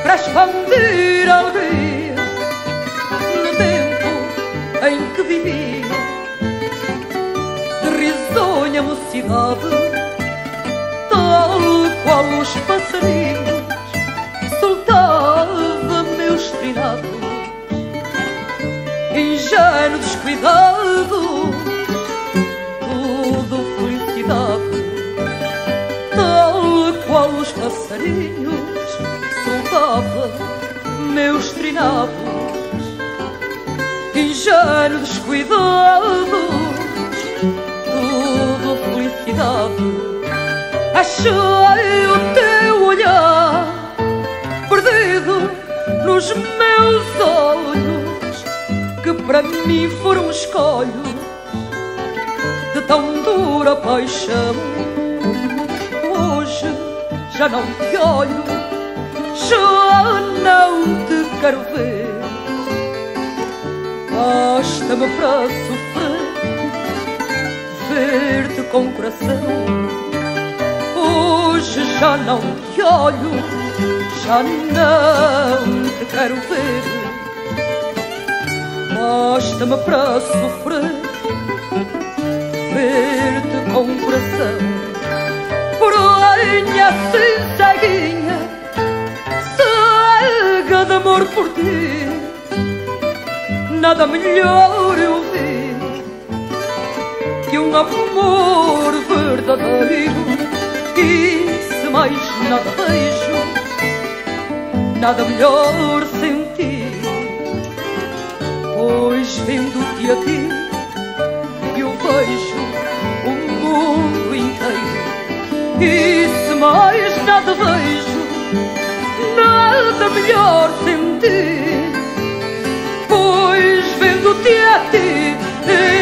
para expandir a alegria no tempo em que vivia de risonha mocidade, tal qual os passarinhos soltava meus trinados, ingênuo descuidado, tudo felicidade, tal qual os passarinhos soltava meus trinados, ingênuo descuidado, tudo felicidade. Achei o teu olhar perdido nos meus olhos, que para mim foram escolhos de tão dura paixão. Hoje já não te olho, já não te quero ver. Basta-me para sofrer, ver-te com o coração. Hoje já não te olho, já não te quero ver. Basta-me para sofrer, ver-te com o coração. Porém assim ceguinha, cega de amor por ti, nada melhor eu vi que um amor verdadeiro. E se mais nada vejo, nada melhor senti, pois vendo-te a ti eu vejo o mundo inteiro. E se mais nada vejo, nada melhor senti, pois vendo-te a ti